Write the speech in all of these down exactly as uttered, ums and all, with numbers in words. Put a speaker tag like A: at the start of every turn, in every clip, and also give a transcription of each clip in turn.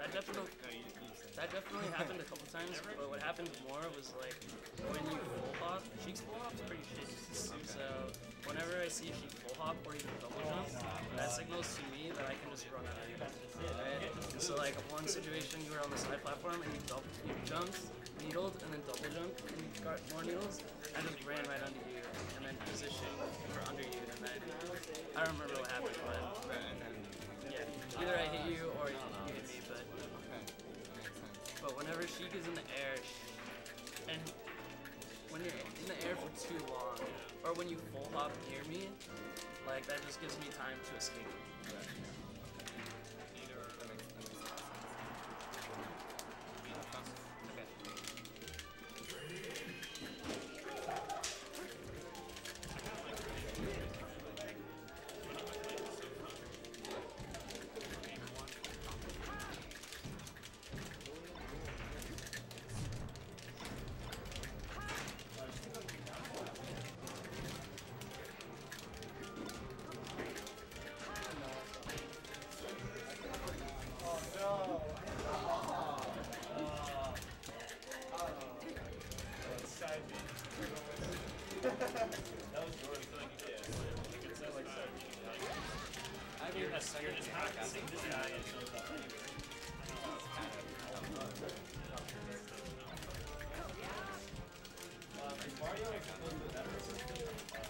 A: that definitely
B: No, you, you said
A: that definitely happened a couple times. But what happened more was like when you full hop. Sheik's full hop's pretty shitty. So whenever I see Sheik full hop or even double jump, that signals to me that I can just run out of here. Right? And so like one situation, you were on the side platform and you double, you jumped, needled, and then double jumped, and you got more needles. I just ran right under you and then positioned for under you, and then I don't remember what happened, but
B: and then
A: yeah, either I hit you or you hit me. But
B: okay, that makes sense.
A: but whenever Sheik is in the air, and when you're in the air for too long, or when you full hop near me, like that just gives me time to escape.
B: That makes, that makes a lot of sense.
A: Okay.
C: That was Jordan. You could say like that.
B: I mean,
C: You're just, you're just practicing this guy and shows up. Um, is Mario a little bit better system?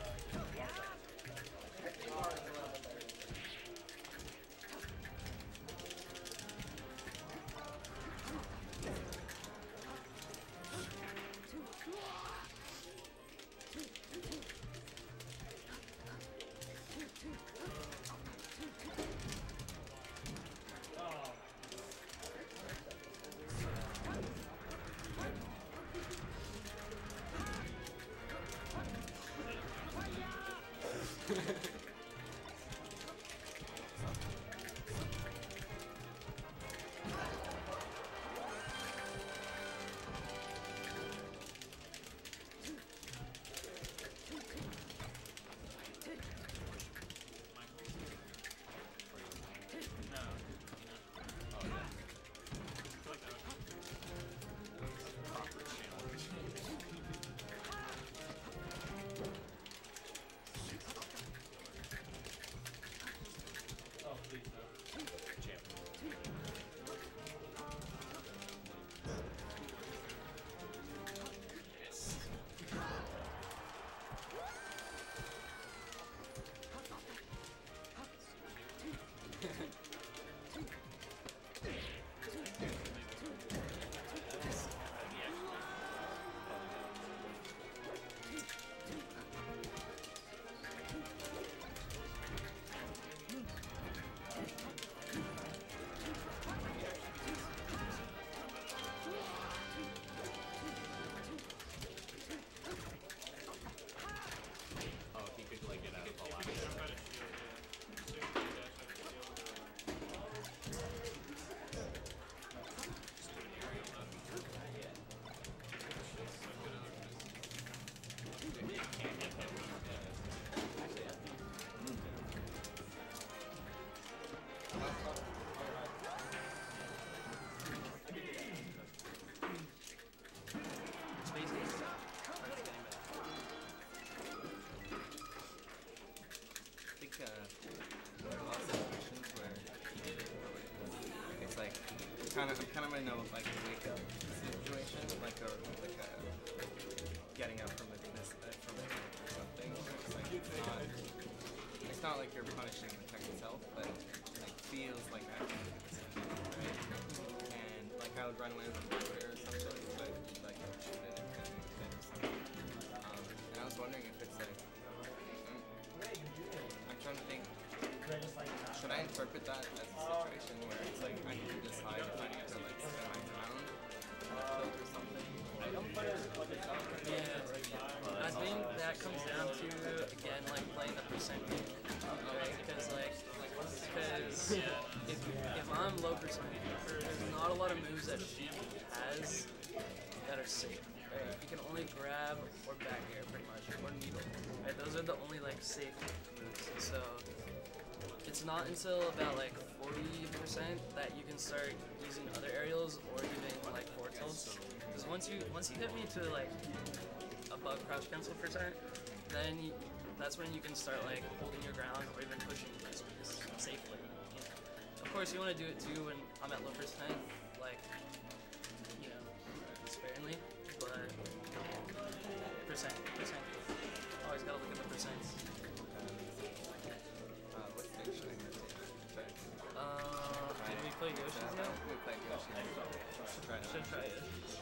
C: Oh, please, no. Champ.
B: Oh, he could like get out of the line.
A: Space Ace.
B: I think uh, there are lots of situations where it's like kind of kind of I know like a wake up situation, like a like a getting up from a this uh, from a tank or something. It's like it's not it's not like you're punishing the tech itself, but it like feels like actually right. And like I would run away with a border or something, but like shoot it and kind of hit or something. Um, and I was wondering if it's like. I'm trying to think, should I interpret that as a situation where it's like I need to decide if I need to like spin my ground or something?
A: Yeah, I think that comes down to again like playing the percent game, right? Because like, because if if I'm low percent, there's not a lot of moves that she has that are safe. Right? You can only grab or back air pretty much, or needle. Right? Those are the only like safe moves. So it's not until about like forty percent that you can start using other aerials or even like forward tilts. Because once you once you get me to like above crouch cancel percent, then you, that's when you can start like holding your ground or even pushing frisbees safely. You know? Of course, you want to do it too when I'm at low percent, like you know, sparingly, but percent percent. Always gotta look at the percents.
B: Uh, what's the next thing? Sorry.
A: Uh, did we play Yoshi's yet?
B: We played Yoshi. Should try it.
A: Should try it.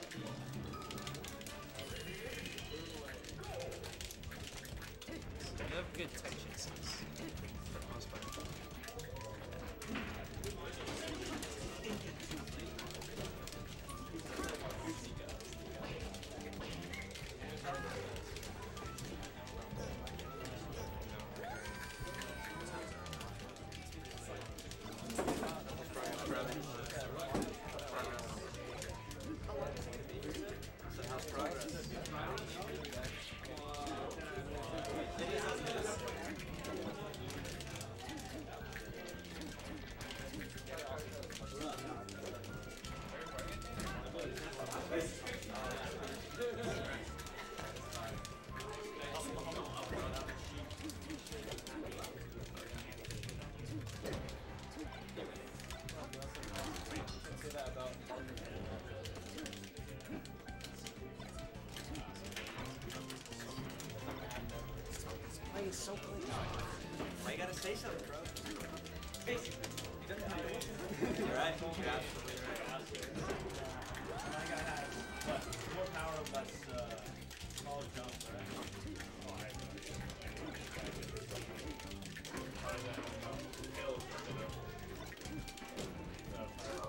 A: You have good tech chases for the most part.
B: It's so clean. Why you gotta say something, bro? Hey, you don't have to. You're right. You're absolutely right.
C: I gotta have what? More power, less uh, smaller jumps, right? Oh, I have no idea. Probably that, um, kills for the- the fireball.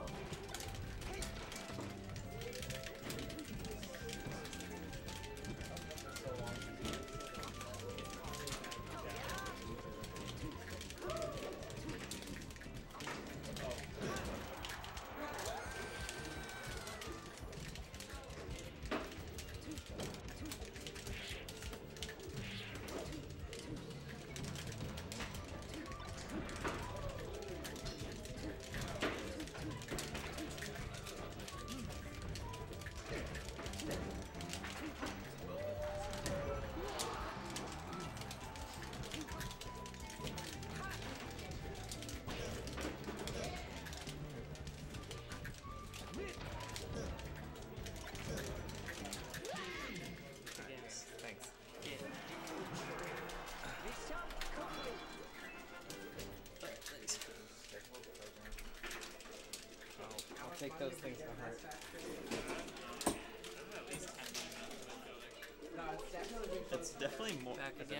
B: Thanks.
A: Yeah.
B: I'll, I'll take those things to heart.
D: It's definitely more.
A: Back again.